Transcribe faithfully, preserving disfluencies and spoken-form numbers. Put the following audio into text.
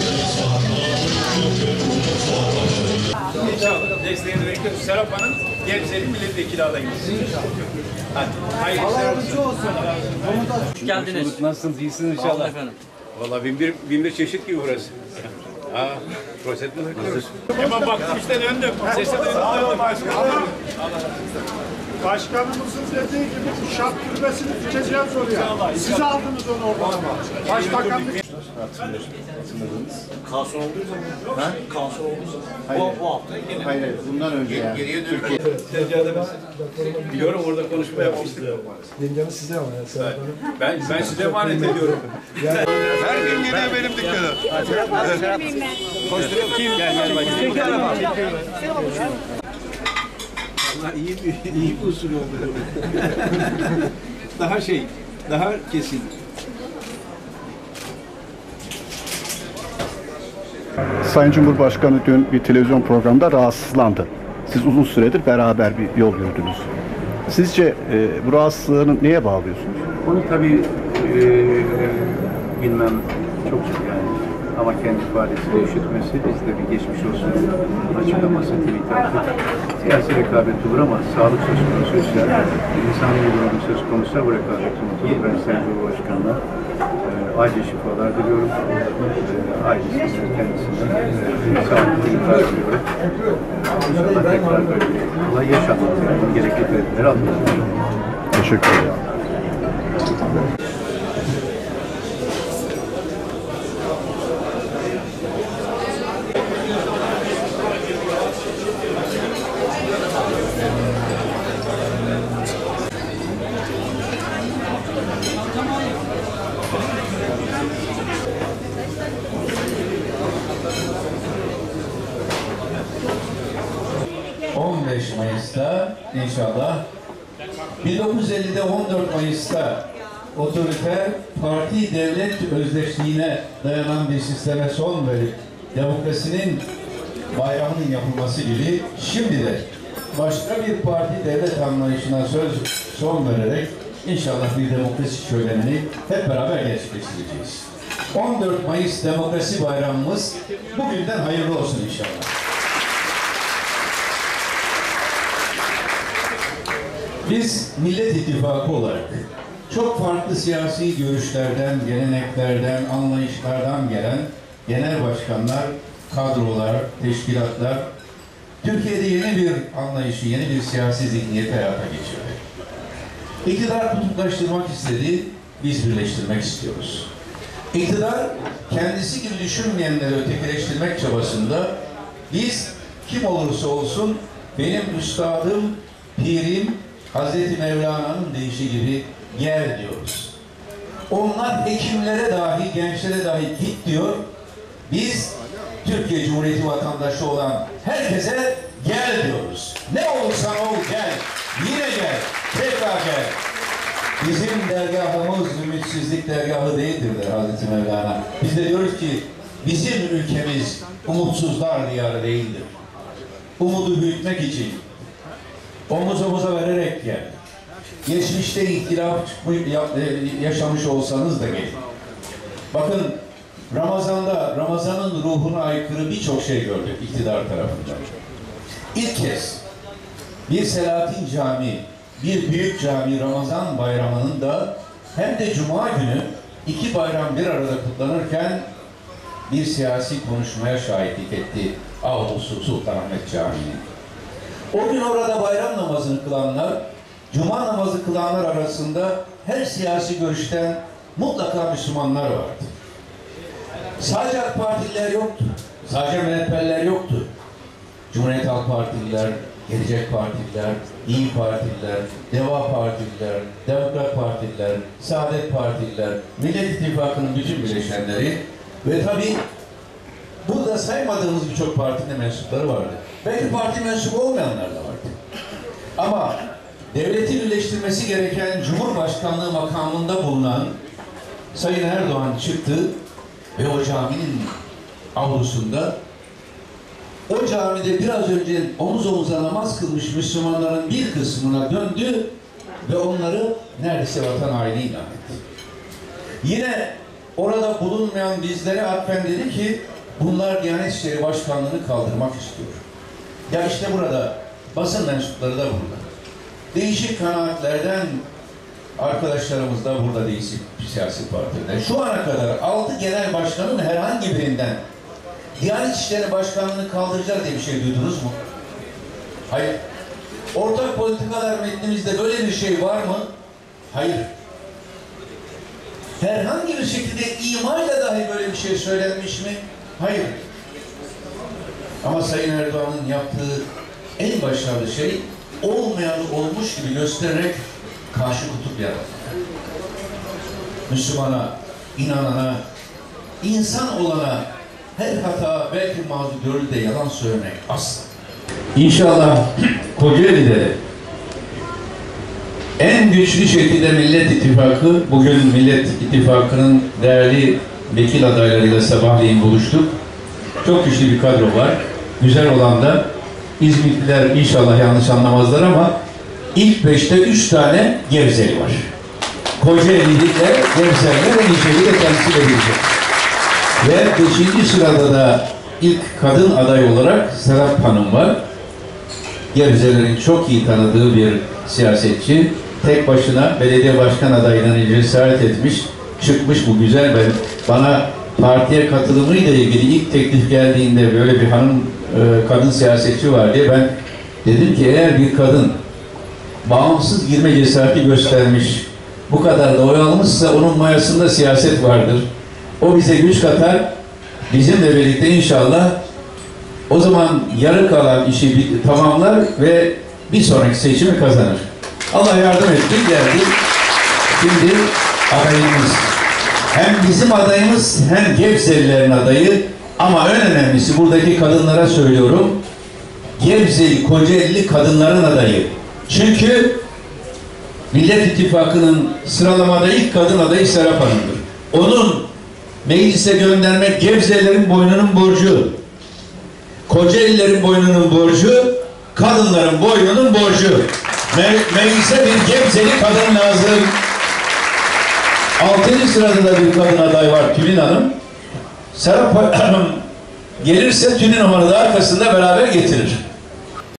İnşallah desteğini bekliyoruz. Serap Hanım, Gebze'nin milletvekili adayımız. Hadi, hayırlı Allah işler yardımcı olsun. Hoş geldiniz. Nasılsınız? İyisiniz inşallah. Efendim. Vallahi bin bir, bin bir çeşit gibi burası. Aa, rozetini takıyoruz. Hemen baktım işte döndüm. Sese döndüm. Başkanım. Başkanımızın dediği gibi uşak türbesini dikeceğiz oraya. Siz aldınız onu oradan. Başbakanlık. Kanser olduğu zaman. Ha? Kanser olduğu zaman. Hayır. Bu, bu hafta yine. Hayır, hayır. Bundan önce yani. Geriye Türkiye. Seccademiz. Biliyorum orada konuşma yapmıştık. Yengemiz size ama ya. Serap Hanım. Ben, ben size emanet ediyorum. Her gün geliyor benim dükkana. Koşturuyor. Kim? Gel gel bak. Vallahi iyi bir, iyi bir usul oldu. Daha şey, daha kesin. Sayın Cumhurbaşkanı dün bir televizyon programında rahatsızlandı. Siz uzun süredir beraber bir yol yürüdünüz. Sizce e, bu rahatsızlığını neye bağlıyorsunuz? Onu tabii e, bilmem çok yani ama kendi ifadesiyle işitmesi bizde bir geçmiş olsun açıklaması Twitter'da. Siyasi rekabet olur ama sağlık söz konusuysa, insani bir durum söz konusuysa bu rekabet unutulur. Ben Sayın Cumhurbaşkanı'na e, acil şifalar diliyorum. E, ailesine, kendisine e, sağlıklı yıllar diliyorum. İnşallah tekrar böyle bir olay yaşanmaz. Yani gerekli tedbirleri alınır. Teşekkür ederim. on beş Mayıs'ta inşallah bin dokuz yüz ellide on dört Mayıs'ta otoriter parti devlet özdeşliğine dayanan bir sisteme son verip demokrasinin bayramının yapılması gibi şimdi de başka bir parti devlet anlayışına söz son vererek inşallah bir demokrasi şölenini hep beraber gerçekleştireceğiz. on dört Mayıs Demokrasi Bayramımız bugünden hayırlı olsun inşallah. Biz Millet İttifakı olarak çok farklı siyasi görüşlerden, geleneklerden, anlayışlardan gelen genel başkanlar, kadrolar, teşkilatlar Türkiye'de yeni bir anlayışı, yeni bir siyasi zihniyeti hayata geçirdi. İktidar kutuplaştırmak istedi, biz birleştirmek istiyoruz. İktidar kendisi gibi düşünmeyenleri ötekileştirmek çabasında biz kim olursa olsun benim üstadım, pirim, Hazreti Mevlana'nın deyişi gibi gel diyoruz. Onlar hekimlere dahi, gençlere dahi git diyor. Biz Türkiye Cumhuriyeti vatandaşı olan herkese gel diyoruz. Ne olursan ol gel. Yine gel. Tekrar gel. Bizim dergahımız ümitsizlik dergahı değildir der Hazreti Mevlana. Biz de diyoruz ki bizim ülkemiz umutsuzlar diyarı değildir. Umudu büyütmek için omuz omuza vererek gel. Geçmişte ihtilaf yaşamış olsanız da gelin. Bakın Ramazan'da Ramazan'ın ruhuna aykırı birçok şey gördük iktidar tarafından. İlk kez bir Selahattin Camii, bir büyük cami Ramazan bayramının da hem de Cuma günü iki bayram bir arada kutlanırken bir siyasi konuşmaya şahitlik etti Avlusu Sultanahmet Camii'nin. O gün orada bayram namazını kılanlar, Cuma namazı kılanlar arasında her siyasi görüşten mutlaka Müslümanlar vardı. Sadece AK Partililer yoktu, sadece M H P'liler yoktu. Cumhuriyet Halk Partililer, Gelecek Partililer, İYİ Partililer, Deva Partililer, Demokrat Partililer, Saadet Partililer, Millet İttifakı'nın bütün bileşenleri ve tabii burada saymadığımız birçok partinin mensupları vardı. Belki parti mensubu olmayanlar da vardı. Ama devleti birleştirmesi gereken Cumhurbaşkanlığı makamında bulunan Sayın Erdoğan çıktı ve o caminin avlusunda o camide biraz önce omuz omuza namaz kılmış Müslümanların bir kısmına döndü ve onları neredeyse vatan haini ilan etti. Yine orada bulunmayan bizlere atfen dedi ki Bunlar Diyanet İşleri Başkanlığı'nı kaldırmak istiyor. Ya işte burada, basın mensupları da burada. Değişik kanaatlerden arkadaşlarımız da burada değişik siyasi partiler. Şu ana kadar altı genel başkanın herhangi birinden Diyanet İşleri Başkanlığı'nı kaldıracak diye bir şey duydunuz mu? Hayır. Ortak politikalar metnimizde böyle bir şey var mı? Hayır. Herhangi bir şekilde imayla dahi böyle bir şey söylenmiş mi? Hayır. Ama Sayın Erdoğan'ın yaptığı en başarılı şey olmayanı olmuş gibi göstererek karşı kutup yaratmak. Müslümana, inanana, insan olana her hata belki mazur görülür de yalan söylemek asla. İnşallah Kocaeli'de en güçlü şekilde Millet İttifakı, bugün Millet İttifakı'nın değerli vekil adaylarıyla sabahleyin buluştuk. Çok güçlü bir kadro var. Güzel olan da İzmitliler inşallah yanlış anlamazlar ama ilk beşte üç tane Gevzeli var. Kocaeli'likle Gevzeliler en iyi şekilde temsil edilecek. Ve beşinci sırada da ilk kadın aday olarak Serap Hanım var. Gevzelerin çok iyi tanıdığı bir siyasetçi. Tek başına belediye başkan adaylarına cesaret etmiş, çıkmış bu güzel. Ben bana partiye katılımıyla ilgili ilk teklif geldiğinde böyle bir hanım e, kadın siyasetçi var diye ben dedim ki eğer bir kadın bağımsız girme cesareti göstermiş, bu kadar da oy almışsa onun mayasında siyaset vardır. O bize güç katar, bizimle birlikte inşallah o zaman yarı kalan işi bir, tamamlar ve bir sonraki seçimi kazanır. Allah yardım etti, geldi. Şimdi adayımız, hem bizim adayımız hem Gevzelilerin adayı ama en önemlisi buradaki kadınlara söylüyorum, Gevzeli, Kocaeli kadınların adayı. Çünkü Millet İttifakı'nın sıralamada ilk kadın adayı Serap Hanım'dır. Onun meclise göndermek Gevzelilerin boynunun borcu. Kocaelilerin boynunun borcu, kadınların boynunun borcu. Me meclise bir Gevzeli kadın lazım. Altıncı sırada da bir kadın aday var, Tülin Hanım. Serap Hanım gelirse Tülin Hanım'ı da arkasında beraber getirir.